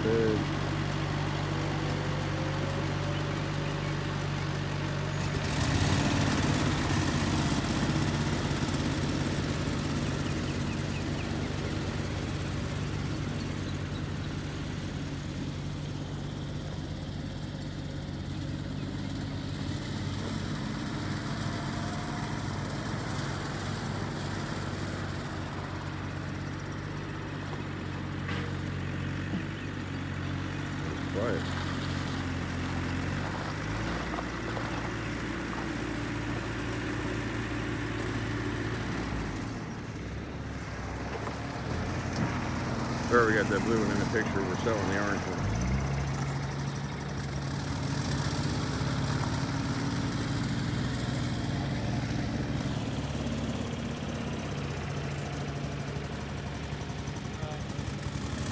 good. Quiet. There, we got that blue one in the picture. We're selling the orange one.